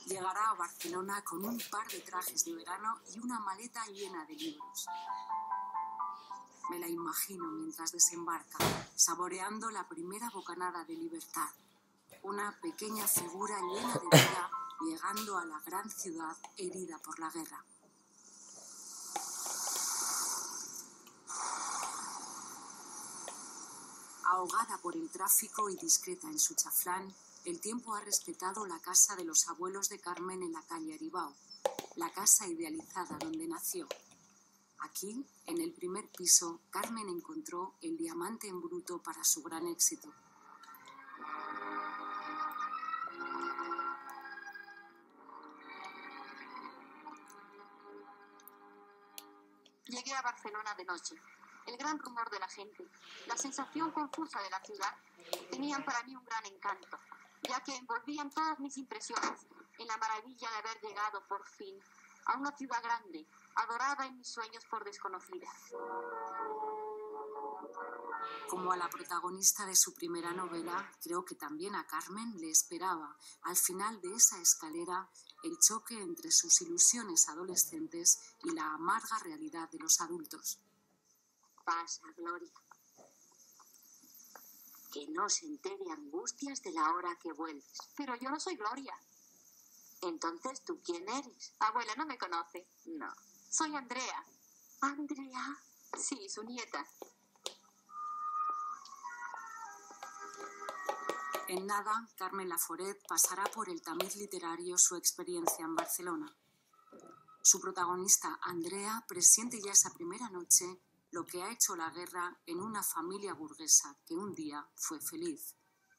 Llegará a Barcelona con un par de trajes de verano y una maleta llena de libros. Me la imagino mientras desembarca, saboreando la primera bocanada de libertad. Una pequeña figura llena de vida llegando a la gran ciudad herida por la guerra. Ahogada por el tráfico y discreta en su chaflán, el tiempo ha respetado la casa de los abuelos de Carmen en la calle Aribao, la casa idealizada donde nació. Aquí, en el primer piso, Carmen encontró el diamante en bruto para su gran éxito. Llegué a Barcelona de noche. El gran rumor de la gente, la sensación confusa de la ciudad, tenían para mí un gran encanto, ya que envolvían todas mis impresiones en la maravilla de haber llegado por fin a una ciudad grande, adorada en mis sueños por desconocida. Como a la protagonista de su primera novela, creo que también a Carmen le esperaba, al final de esa escalera, el choque entre sus ilusiones adolescentes y la amarga realidad de los adultos. Pasa, Gloria. Que no se entere Angustias de la hora que vuelves. Pero yo no soy Gloria. Entonces, ¿tú quién eres? Abuela, ¿no me conoce? No. Soy Andrea. ¿Andrea? Sí, su nieta. En nada, Carmen Laforet pasará por el tamiz literario su experiencia en Barcelona. Su protagonista, Andrea, presiente ya esa primera noche lo que ha hecho la guerra en una familia burguesa que un día fue feliz.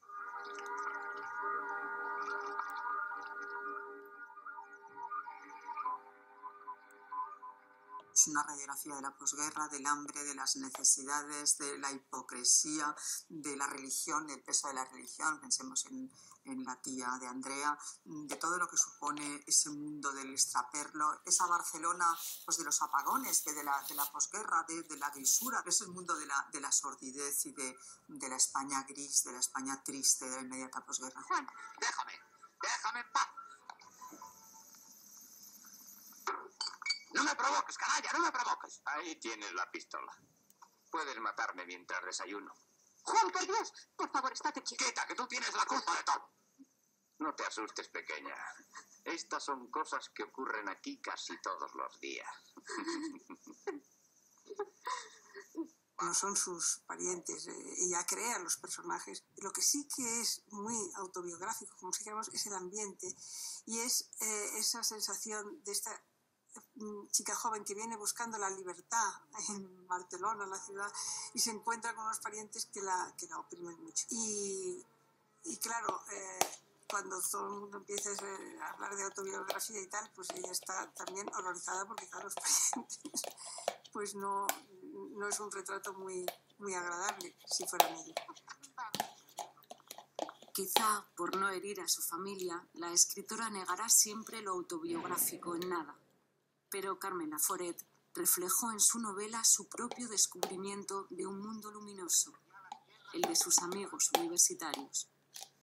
Es una radiografía de la posguerra, del hambre, de las necesidades, de la hipocresía, de la religión, del peso de la religión. Pensemos en la tía de Andrea, de todo lo que supone ese mundo del extraperlo, esa Barcelona pues de los apagones, de la posguerra, de la grisura, es el mundo de la sordidez y de la España gris, de la España triste de la inmediata posguerra. Juan, déjame en paz. No me provoques, canalla, no me provoques. Ahí tienes la pistola. Puedes matarme mientras desayuno. Juan, por Dios, por favor, estate quieto. Quita, que tú tienes la culpa de todo. No te asustes, pequeña. Estas son cosas que ocurren aquí casi todos los días. No son sus parientes, ella crea los personajes. Lo que sí que es muy autobiográfico, como si queramos, es el ambiente y es esa sensación de esta chica joven que viene buscando la libertad en Barcelona, la ciudad, y se encuentra con unos parientes que la oprimen mucho. Y claro, cuando todo el mundo empieza a hablar de autobiografía y tal, pues ella está también horrorizada porque claro, los parientes pues no es un retrato muy agradable si fueran ellos. Quizá, por no herir a su familia, la escritora negará siempre lo autobiográfico en nada. Pero Carmen Laforet reflejó en su novela su propio descubrimiento de un mundo luminoso, el de sus amigos universitarios.